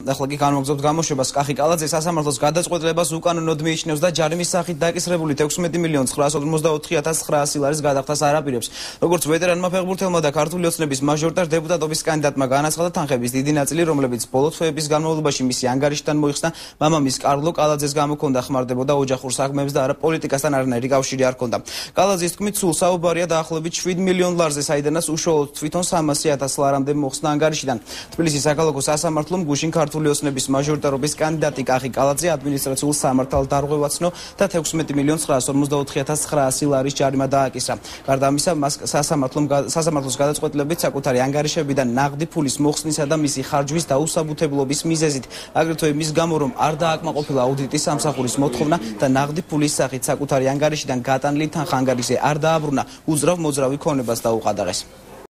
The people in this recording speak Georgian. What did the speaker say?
ახლა კი განმოგზავნოთ გამოშვებას. კახი კალაძე სასამართლოს გადაწყვეტილებას უკანონოდ მიიჩნევს და ჯარიმის სახით დაკისრებული 16.904.900 ლარის გადახდას არ აპირებს. როგორც ვეტერანმა ფეხბურთელმა და ქართული ოცნების მაჟორიტარ დეპუტატობის კანდიდატმა განაცხადა, თანხების დიდი ნაწილი, რომლებიც ბოლო თვეების განმავლობაში მისი ანგარიშიდან მოიხსნა, მამამის კარლო კალაძეს გამოქონდა, ხმარდებოდა ოჯახურ საქმეებს და არა პოლიტიკასთან არანაირი კავშირი არ ჰქონდა. კალაძის თქმით, სულ საუბარია დაახლოებით 7 მილიონ ლარზე, საიდანაც უშუალოდ თვითონ 300.000 ლარამდე მოხსნა ანგარიშიდან. თბილისის საქალაქო სასამართლომ გუშინ ქართული ოცნების მაჟორიტარობის კანდიდატი კახი კალაძე ადმინისტრაციულ სამართალ დარღვევაცნო და 16.954.900 ლარის ჯარიმა დააკისრა. გარდა ამისა, მას სასამართლოს გადაწყვეტილებით საკუთარი ანგარიშებიდან ნაღდი ფულის მოხსნისა და მისი ხარჯვის დაუსაბუთებლობის მიზეზით, აგრეთვე იმის გამო, რომ არ დააკმაყოფილა აუდიტის სამსახურის მოთხოვნა და ნაღდი ფულის სახით საკუთარი ანგარიშიდან გატანილი თანხა ანგარიშზე არ დააბრუნა, უძრავ მოძრავი ქონებას დაუყადაღეს.